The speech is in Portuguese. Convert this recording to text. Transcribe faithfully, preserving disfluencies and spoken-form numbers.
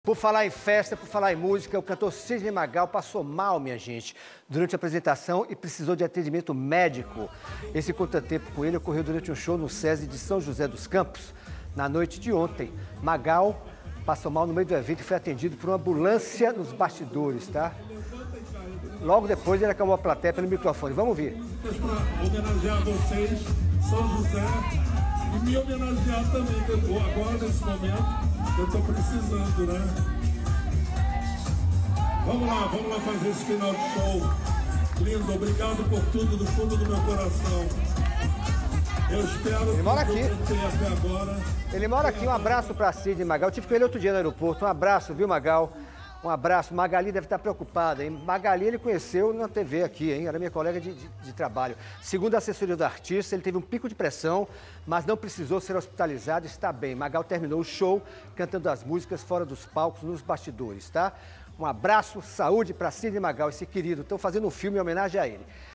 Por falar em festa, por falar em música, o cantor Sidney Magal passou mal, minha gente, durante a apresentação e precisou de atendimento médico. Esse contratempo com ele ocorreu durante um show no SESI de São José dos Campos, na noite de ontem. Magal passou mal no meio do evento e foi atendido por uma ambulância nos bastidores, tá? Logo depois ele acabou a plateia pelo microfone. Vamos ouvir. Para homenagear vocês, São José, e me homenagear também, que eu estou agora nesse momento. Eu estou precisando, né? Vamos lá, vamos lá fazer esse final de show. Lindo, obrigado por tudo do fundo do meu coração. Eu espero Ele mora que aqui. eu tenha até agora. Ele mora aqui, um abraço para Sidney Magal. Eu tive com ele outro dia no aeroporto. Um abraço, viu, Magal? Um abraço. Magali deve estar preocupada, hein? Magali ele conheceu na T V aqui, hein? Era minha colega de, de, de trabalho. Segundo a assessoria do artista, ele teve um pico de pressão, mas não precisou ser hospitalizado, está bem. Magal terminou o show cantando as músicas fora dos palcos, nos bastidores, tá? Um abraço, saúde para Sidney Magal, esse querido. Estão fazendo um filme em homenagem a ele.